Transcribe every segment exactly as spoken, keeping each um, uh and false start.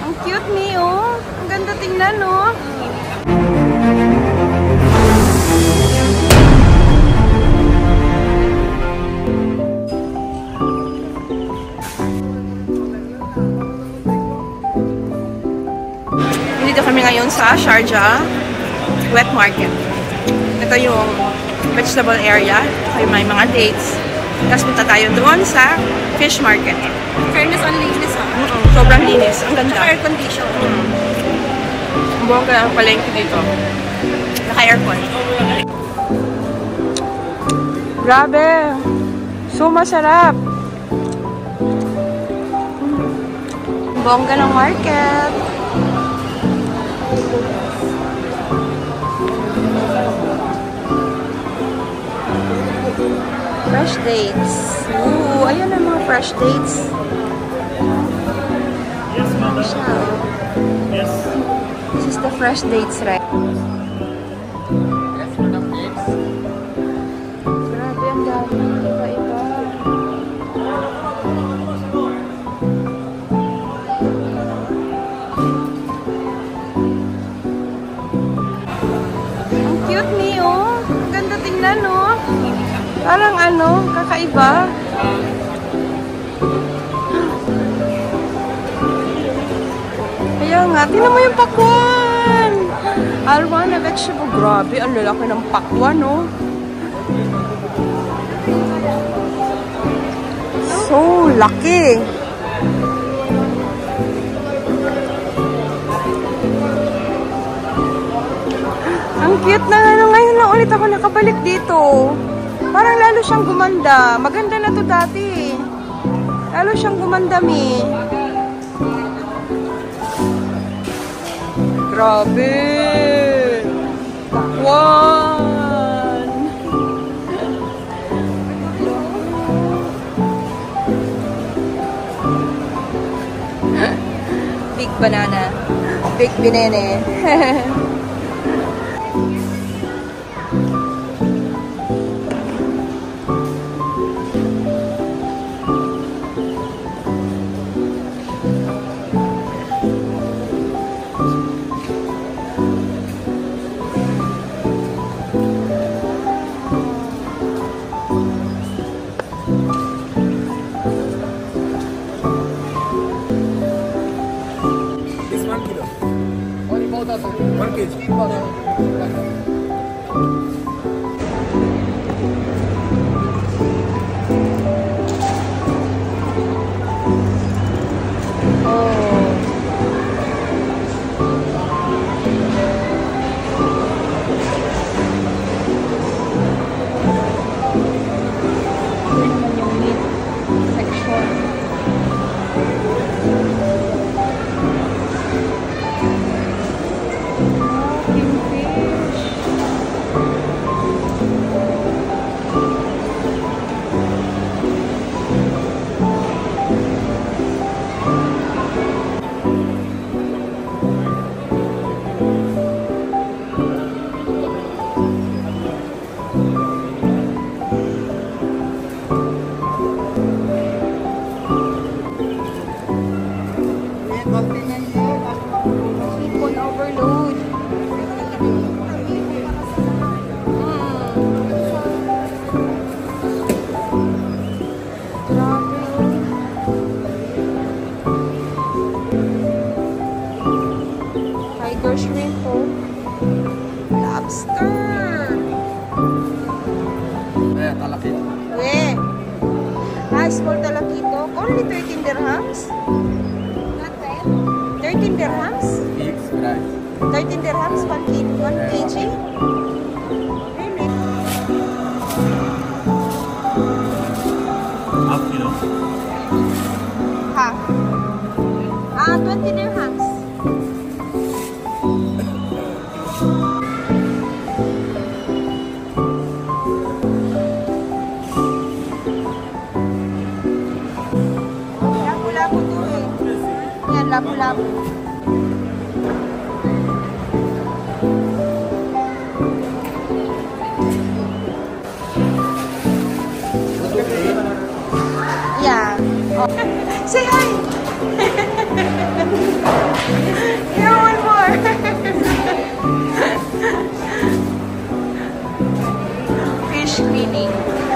Ang cute ni, oh. Ang ganda tingnan, oh. Dito kami ngayon sa Sharjah Wet Market. Ito yung vegetable area. Kaya may mga dates. Tapos punta tayo doon sa fish market. Fairness on linis, ha? Mm -mm, sobrang linis. Ang ganda. Naka-air condition. Mm. Ang buong ka ng palengke dito. Naka-aircon. Grabe! So masarap! Bongga ng market. Fresh dates. Ooh, ayan ang mga fresh dates. Yes, ma'am. Yes. This is the fresh dates, right? Yes, madam. Yes. Grabe, ang dami. Iba-iba. Ang cute ni, oh. Ang ganda tingnan, oh. Parang ano, kakaiba. Kaya nga, tingnan mo yung pakwan. Alwana vegetable. Grabe, ang lalaki ng pakwan, no? So, laki. Ang cute na ano. Ngayon lang ulit ako nakabalik dito. Parang lalo siyang gumanda. Maganda na to dati. Lalo siyang gumanda, mi. Grabe. Pakwan. Big banana. Big binene. one K G. Sipon overload. Tiger shrimp po. Lobster. Eh, talakit. Weh. High school talakito. Only thirteen dirhams. thirteen dirhams? Mix rice. thirteen dirhams, one kg? Really? Half kilo. Half. Ah, twenty dirhams. Lapu-lapu to eh. Yan, lapu-lapu. Yeah. Oh. Say hi! Here, one more. Fish cleaning.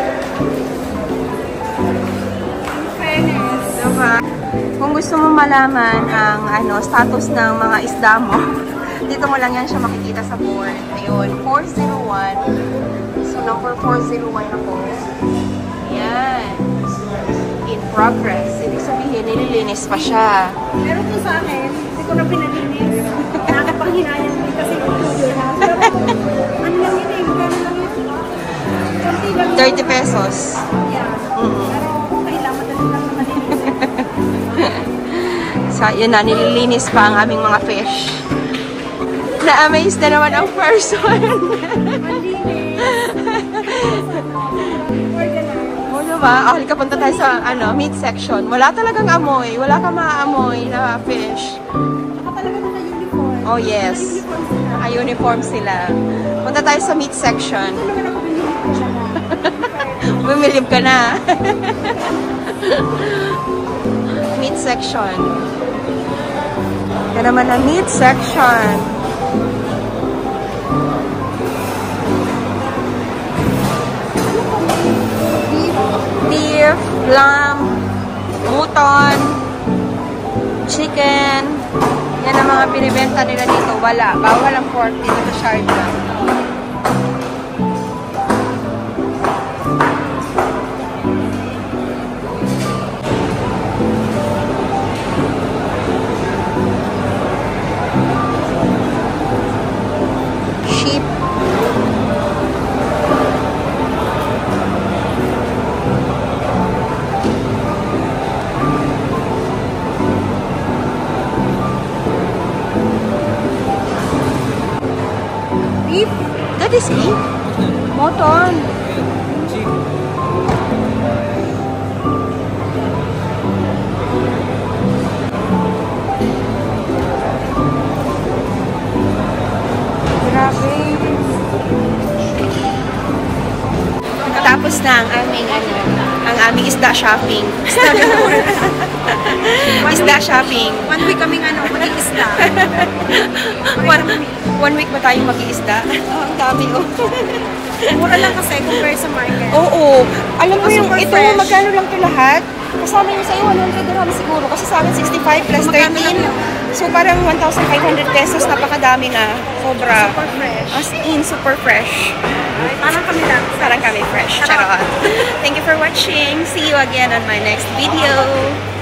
Fairness. Diba? Kung gusto mo malaman ang ano status ng mga isda mo, dito mo lang yan siya makikita sa board. Ayun, four oh one. So, number four oh one ako. Yan. In progress. Ibig sabihin, nililinis pa siya. Pero kung sa akin, hindi ko na pinalinis. Nakakapanghinayang din kasi yung tuloy na. Pero, ano lang yun eh, gano'n lang yun. Kunti lang yun. thirty pesos. Yeah. Mm-hmm. Pero, kailangan madali lang na malinis. So, yun na, nililinis pa ang aming mga fish. Na-amaze na naman ang person. Malinis. Organized. O, diba? Oh, halika punta tayo sa ano, meat section. Wala talagang amoy. Wala kang maaamoy na fish. Saka talaga naka-uniform. Oh, yes. Naka-uniform sila. Naka-uniform sila. Punta tayo sa meat section. Ano naman ako binili ko siya na? Bumilib ka na. Meat section. Yan naman ang meat section. Beef, lamb, mutton, chicken. Yan ang mga binibenta nila dito. Wala. Bawal ang pork dito sa Sharjah. Sheep. Beef? That is beef. Mutton. Grabe. Tapos na ang aming ano, ang aming isda shopping. Isda, isda shopping. One week kaming ano, mag-iisda. One, one week ba tayong mag-iisda? Oh, ang dami oh. Mura lang kasi compare sa market. Oo. Alam mo yung Super ito, fresh. magkano lang ito lahat? Kasama yung sa'yo, one hundred dirham siguro. Kasi sa akin, sixty-five plus Magkano thirteen. lang yun? So, parang one thousand five hundred pesos. Napakadami na. Sobra. Super fresh. As in, super fresh. Ay, parang kami lang. Parang kami fresh. Charot. Thank you for watching. See you again on my next video.